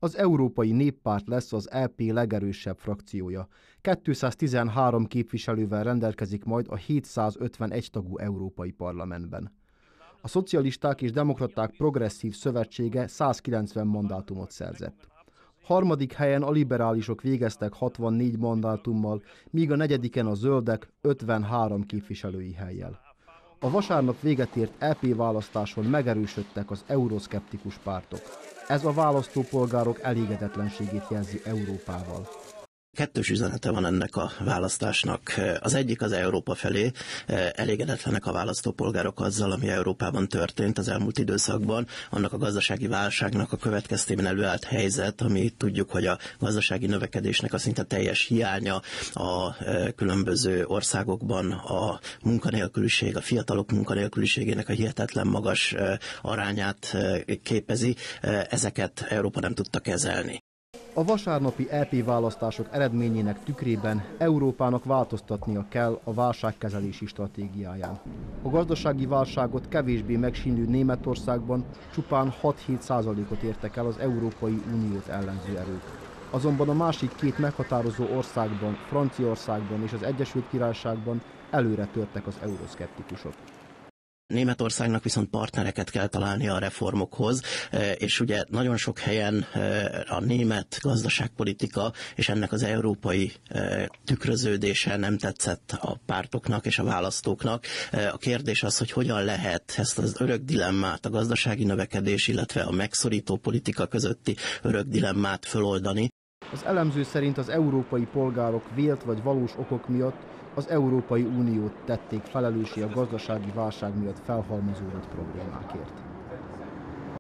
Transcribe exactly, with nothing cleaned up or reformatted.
Az Európai Néppárt lesz az é pé legerősebb frakciója. kétszáztizenhárom képviselővel rendelkezik majd a hétszázötvenegy tagú Európai Parlamentben. A Szocialisták és Demokraták Progresszív Szövetsége százkilencven mandátumot szerzett. Harmadik helyen a liberálisok végeztek hatvannégy mandátummal, míg a negyediken a zöldek ötvenhárom képviselői hellyel. A vasárnap véget ért é pé választáson megerősödtek az euroszkeptikus pártok. Ez a választópolgárok elégedetlenségét jelzi Európával. Kettős üzenete van ennek a választásnak. Az egyik az Európa felé. Elégedetlenek a választópolgárok azzal, ami Európában történt az elmúlt időszakban. Annak a gazdasági válságnak a következtében előállt helyzet, ami tudjuk, hogy a gazdasági növekedésnek a szinte teljes hiánya a különböző országokban, a munkanélküliség, a fiatalok munkanélküliségének a hihetetlen magas arányát képezi. Ezeket Európa nem tudta kezelni. A vasárnapi é pé választások eredményének tükrében Európának változtatnia kell a válságkezelési stratégiáján. A gazdasági válságot kevésbé megsínlő Németországban csupán hat-hét százalékot értek el az Európai Uniót ellenző erők. Azonban a másik két meghatározó országban, Franciaországban és az Egyesült Királyságban előre törtek az euroszkeptikusok. Németországnak viszont partnereket kell találnia a reformokhoz, és ugye nagyon sok helyen a német gazdaságpolitika és ennek az európai tükröződése nem tetszett a pártoknak és a választóknak. A kérdés az, hogy hogyan lehet ezt az örök dilemmát, a gazdasági növekedés, illetve a megszorító politika közötti örök dilemmát föloldani. Az elemző szerint az európai polgárok vélt vagy valós okok miatt az Európai Uniót tették felelőssé a gazdasági válság miatt felhalmozódott problémákért.